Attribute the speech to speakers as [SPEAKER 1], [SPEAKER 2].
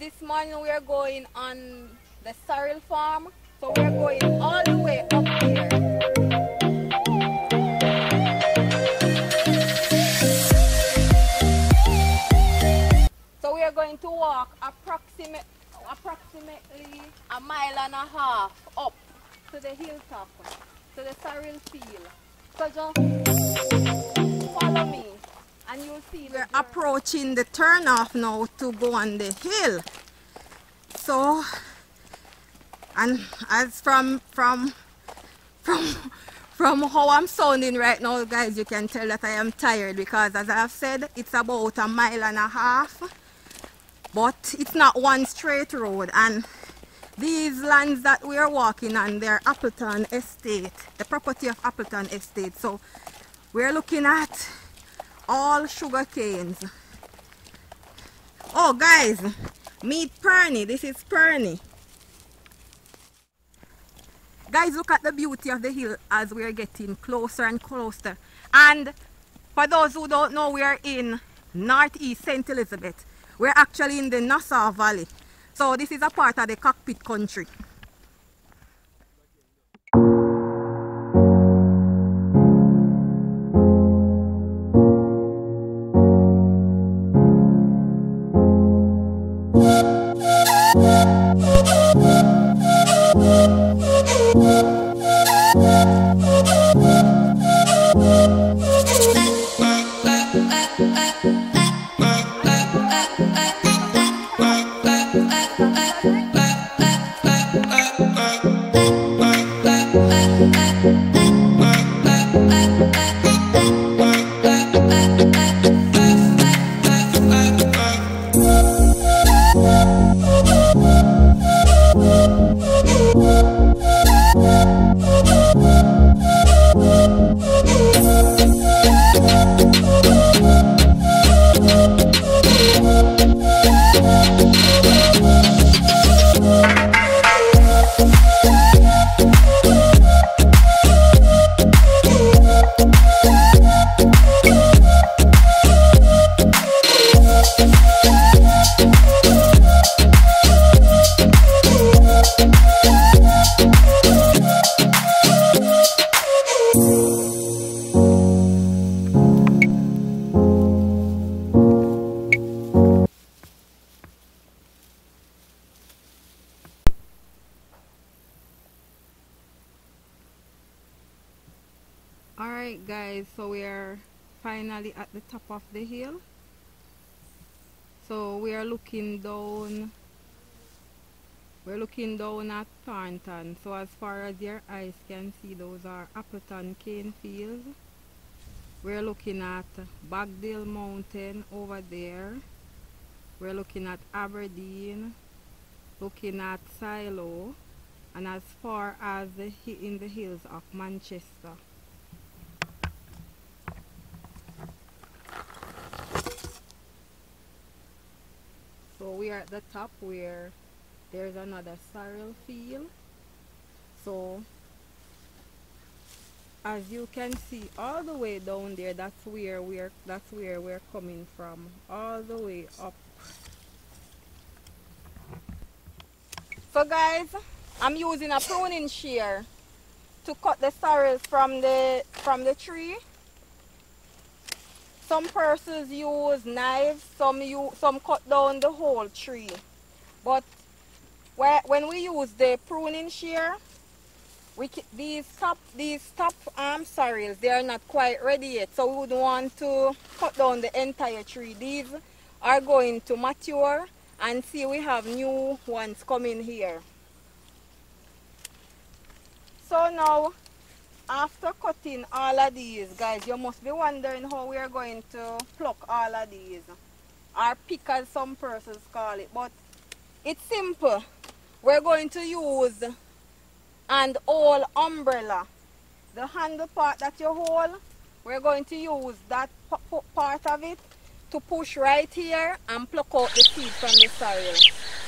[SPEAKER 1] this morning we are going on the Sorrel farm. So we are going all the way up there. So we are going to walk approximately a mile and a half up to the hilltop, to the Sorrel field. So just follow me and you'll see. We're approaching the turnoff now to go on the hill. So, and as from how I'm sounding right now, guys, you can tell that I am tired because, as I've said, it's about a mile and a half, but it's not one straight road. And these lands that we are walking on, they're Appleton Estate, the property of Appleton Estate. So we're looking at all sugar canes. Oh, guys, meet Perny. This is Perny. Guys, look at the beauty of the hill as we are getting closer and closer. And for those who don't know, we are in northeast St. Elizabeth. We're actually in the Nassau Valley. So this is a part of the cockpit country. Alright guys, so we are finally at the top of the hill. So we are looking down at Thornton. So as far as your eyes can see, those are Appleton cane fields. We're looking at Bagdale Mountain over there. We're looking at Aberdeen, looking at Silo, and as far as in the hills of Manchester. So we are at the top where there's another sorrel field. So as you can see all the way down there, that's where we're coming from, all the way up. So guys, I'm using a pruning shear to cut the sorrels from the tree. Some persons use knives, some cut down the whole tree. But when we use the pruning shear, these top sorrels, they are not quite ready yet, so we would want to cut down the entire tree. These are going to mature, and see, we have new ones coming here. So now, after cutting all of these, guys, you must be wondering how we are going to pluck all of these, or pick as some persons call it. But it's simple. We're going to use an old umbrella. The handle part that you hold, we're going to use that part of it to push right here and pluck out the seed from the sorrel.